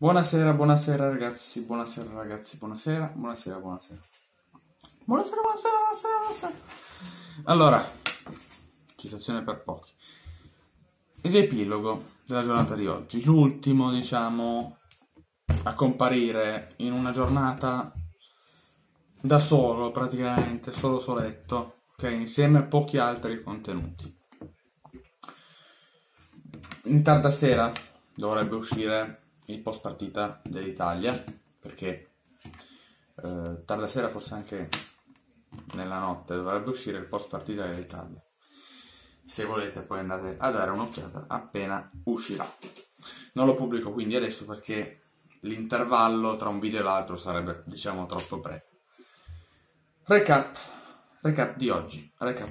Buonasera, buonasera ragazzi, buonasera ragazzi, buonasera, buonasera, buonasera. Buonasera, buonasera, buonasera, buonasera. Allora, citazione per pochi. Riepilogo della giornata di oggi, l'ultimo, diciamo, a comparire in una giornata da solo, praticamente, solo soletto, ok? Insieme a pochi altri contenuti. In tarda sera dovrebbe uscire il post partita dell'Italia, perché tarda sera, forse anche nella notte, dovrebbe uscire il post partita dell'Italia. Se volete poi andate a dare un'occhiata appena uscirà. Non lo pubblico quindi adesso perché l'intervallo tra un video e l'altro sarebbe, diciamo, troppo breve. Recap di oggi.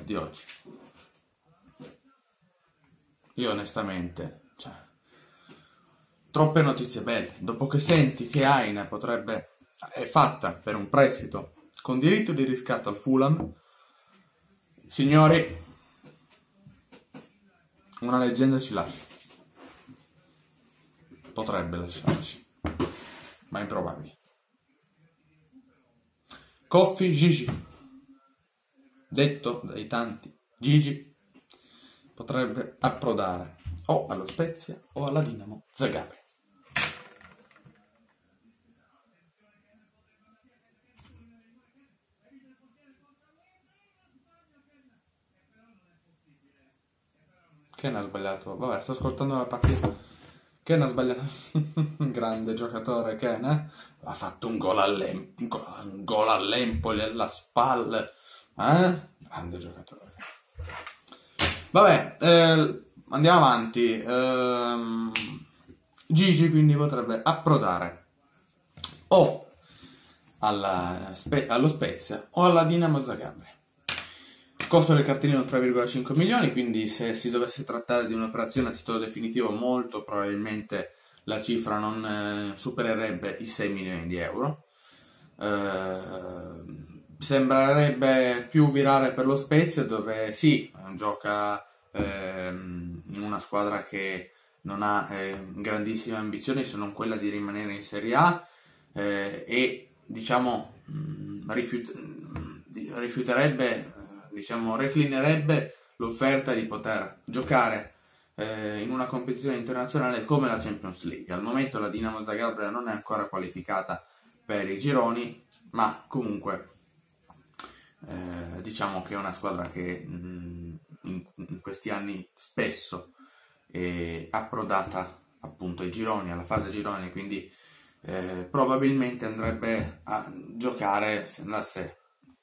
Io onestamente, troppe notizie belle. Dopo che senti che Aina è fatta per un prestito con diritto di riscatto al Fulham, signori, una leggenda ci lascia. Potrebbe lasciarci, ma è improbabile. Coffee Gigi, detto dai tanti Gigi, potrebbe approdare o allo Spezia o alla Dinamo Zagabria. Ken ha sbagliato. Vabbè, sto ascoltando la partita. Ken ha sbagliato. Grande giocatore Ken, eh? Ha fatto un gol all'Empoli, alla spalla. Grande giocatore. Vabbè, andiamo avanti. Gigi quindi potrebbe approdare o allo Spezia o alla Dinamo Zagabria. Costo del cartellino 3,5 milioni, quindi se si dovesse trattare di un'operazione a titolo definitivo molto probabilmente la cifra non supererebbe i 6 milioni di euro. Sembrerebbe più virare per lo Spezia, dove sì, gioca in una squadra che non ha grandissime ambizioni se non quella di rimanere in Serie A, e diciamo rifiuterebbe, diciamo, reclinerebbe l'offerta di poter giocare in una competizione internazionale come la Champions League. Al momento la Dinamo Zagabria non è ancora qualificata per i gironi, ma comunque diciamo che è una squadra che in questi anni spesso è approdata appunto ai gironi, alla fase gironi, quindi probabilmente andrebbe a giocare, se andasse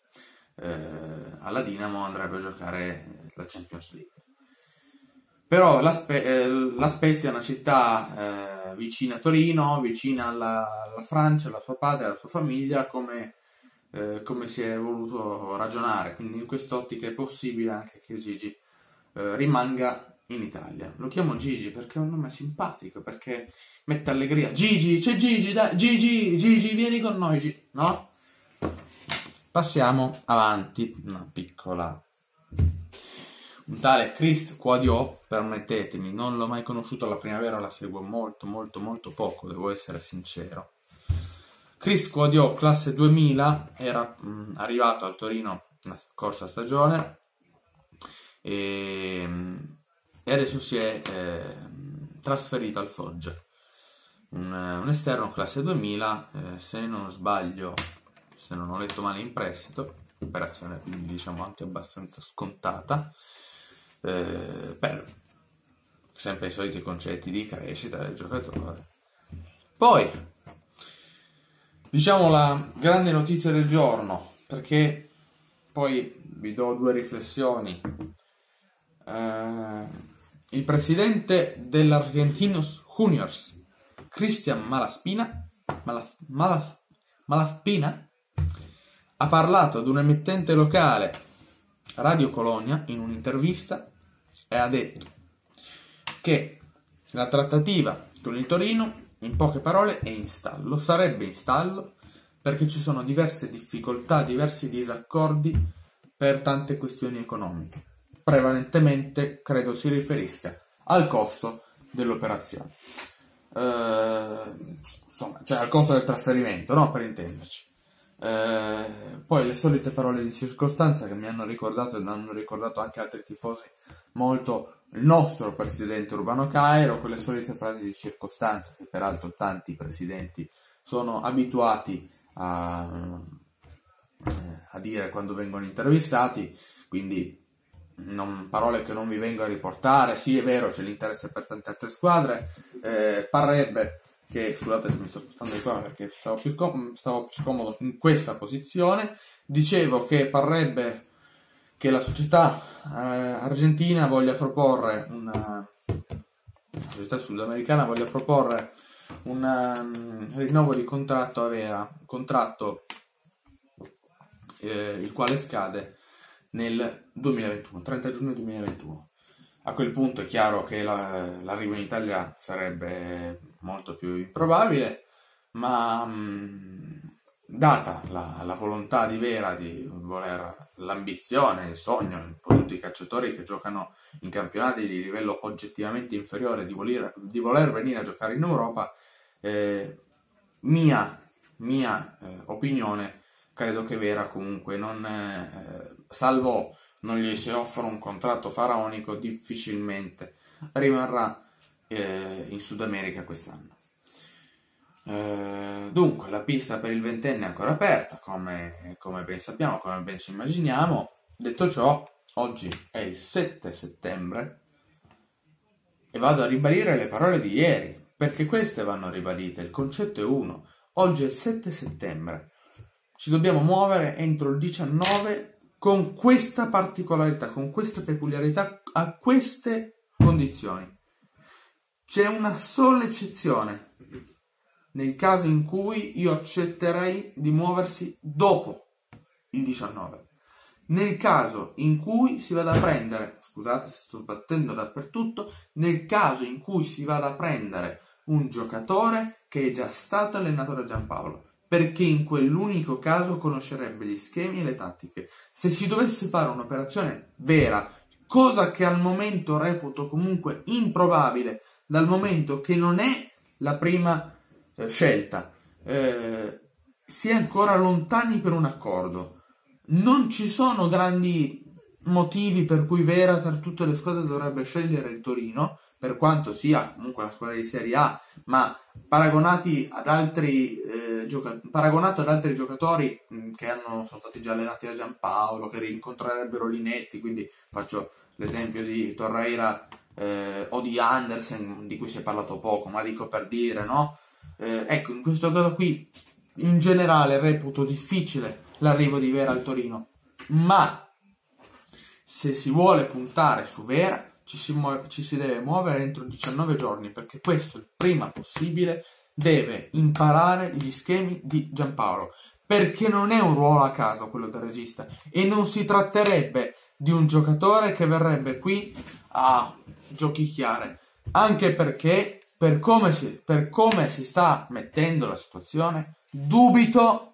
alla Dinamo, andrebbe a giocare la Champions League. Però la Spezia è una città vicina a Torino, vicina alla Francia, alla sua patria, alla sua famiglia, come si è voluto ragionare. Quindi in quest'ottica è possibile anche che Gigi rimanga in Italia. Lo chiamo Gigi perché è un nome simpatico, perché mette allegria. Gigi, c'è Gigi, dai, Gigi, vieni con noi, no? Passiamo avanti, un tale Chris Quadio, permettetemi, non l'ho mai conosciuto alla primavera, la seguo molto poco, devo essere sincero. Chris Quadio, classe 2000, era arrivato al Torino la scorsa stagione e adesso si è trasferito al Foggia, un esterno classe 2000, se non sbaglio, se non ho letto male, in prestito, operazione quindi diciamo anche abbastanza scontata, per sempre i soliti concetti di crescita del giocatore. Poi diciamo la grande notizia del giorno, perché poi vi do due riflessioni. Il presidente dell'Argentinos Juniors, Cristian Malaspina, ha parlato ad un emittente locale, Radio Colonia, in un'intervista, e ha detto che la trattativa con il Torino, in poche parole, sarebbe in stallo, perché ci sono diverse difficoltà, diversi disaccordi per tante questioni economiche. Prevalentemente credo si riferisca al costo dell'operazione. insomma, cioè al costo del trasferimento, no? Per intenderci. Poi le solite parole di circostanza che mi hanno ricordato e hanno ricordato anche altri tifosi molto il nostro presidente Urbano Cairo, quelle solite frasi di circostanza che peraltro tanti presidenti sono abituati a dire quando vengono intervistati, quindi parole che non vi vengo a riportare. Sì, è vero, c'è l'interesse per tante altre squadre, parrebbe che, scusate se mi sto spostando di qua perché stavo più scomodo in questa posizione, dicevo che parrebbe che la società argentina voglia proporre la società sudamericana voglia proporre un rinnovo di contratto a Vera, contratto il quale scade nel 2021, 30 giugno 2021. A quel punto è chiaro che l'arrivo in Italia sarebbe molto più improbabile, ma data la volontà di Vera di voler, l'ambizione, il sogno, per tutti i calciatori che giocano in campionati di livello oggettivamente inferiore, di voler venire a giocare in Europa, mia opinione, credo che Vera comunque salvo non gli si offre un contratto faraonico, difficilmente rimarrà in Sud America quest'anno. Dunque la pista per il ventenne è ancora aperta, come ben sappiamo, come ben ci immaginiamo. Detto ciò, oggi è il 7 settembre e vado a ribadire le parole di ieri, perché queste vanno ribadite. Il concetto è uno: oggi è il 7 settembre, ci dobbiamo muovere entro il 19 con questa particolarità, con questa peculiarità, a queste condizioni. C'è una sola eccezione: nel caso in cui io accetterei di muoversi dopo il 19. Nel caso in cui si vada a prendere, scusate se sto sbattendo dappertutto, nel caso in cui si vada a prendere un giocatore che è già stato allenato da Giampaolo, perché in quell'unico caso conoscerebbe gli schemi e le tattiche. Se si dovesse fare un'operazione vera, cosa che al momento reputo comunque improbabile, dal momento che non è la prima scelta, si è ancora lontani per un accordo. Non ci sono grandi motivi per cui Vera tra tutte le squadre dovrebbe scegliere il Torino, per quanto sia comunque una squadra di Serie A, ma paragonato ad altri giocatori che sono stati già allenati da Giampaolo, che rincontrerebbero Linetti, quindi faccio l'esempio di Torreira o di Andersen, di cui si è parlato poco, ma dico per dire, no? Ecco, in questo caso qui in generale reputo difficile l'arrivo di Vera al Torino, ma se si vuole puntare su Vera ci si deve muovere entro 19 giorni, perché questo il prima possibile deve imparare gli schemi di Giampaolo, perché non è un ruolo a caso quello del regista, e non si tratterebbe di un giocatore che verrebbe qui a giochicchiare, anche perché per come si sta mettendo la situazione, dubito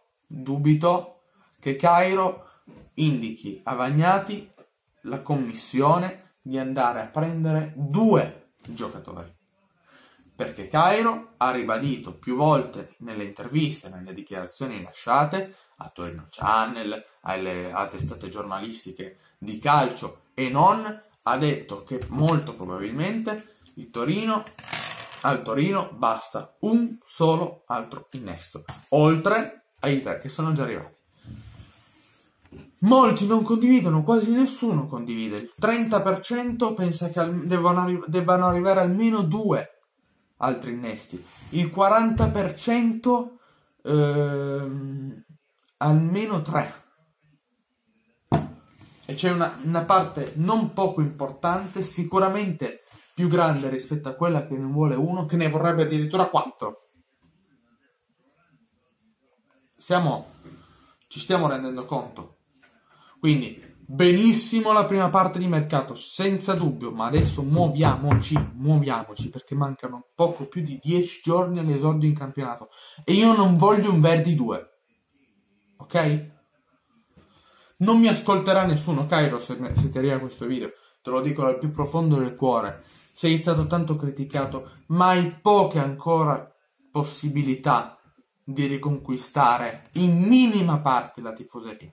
che Cairo indichi a Vagnati la commissione di andare a prendere 2 giocatori, perché Cairo ha ribadito più volte nelle interviste, nelle dichiarazioni lasciate a Torino Channel, a testate giornalistiche di calcio e non, ha detto che molto probabilmente al Torino basta un solo altro innesto, oltre ai 3 che sono già arrivati. Molti non condividono, quasi nessuno condivide. Il 30% pensa che debbano arrivare almeno 2 altri innesti. Il 40% almeno 3. E c'è una parte non poco importante, sicuramente più grande rispetto a quella che ne vuole uno, che ne vorrebbe addirittura 4. Ci stiamo rendendo conto. Quindi benissimo la prima parte di mercato, senza dubbio, ma adesso muoviamoci, perché mancano poco più di 10 giorni all'esordio in campionato e io non voglio un Verdi 2, ok? Non mi ascolterà nessuno, Cairo, se ti arriva questo video, te lo dico dal più profondo del cuore. Sei stato tanto criticato, ma hai poche possibilità di riconquistare in minima parte la tifoseria.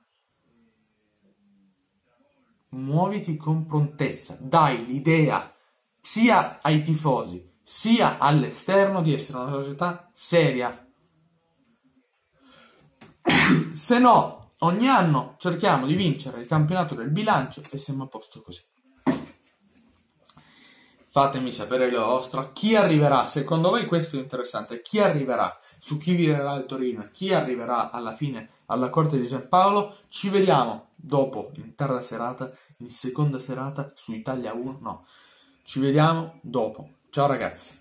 Muoviti con prontezza, dai l'idea sia ai tifosi sia all'esterno di essere una società seria. Se no, ogni anno cerchiamo di vincere il campionato del bilancio e siamo a posto così. Fatemi sapere la vostra. Chi arriverà? Secondo voi questo è interessante. Chi arriverà? Su chi virerà il Torino? Chi arriverà alla fine alla corte di Giampaolo? Ci vediamo dopo, in tarda serata, in seconda serata su Italia 1. No, ci vediamo dopo. Ciao ragazzi.